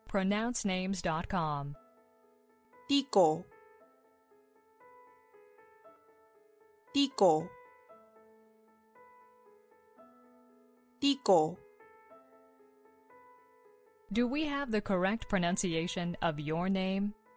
pronouncenames.com. Tiko, Tiko, Tiko. Do we have the correct pronunciation of your name?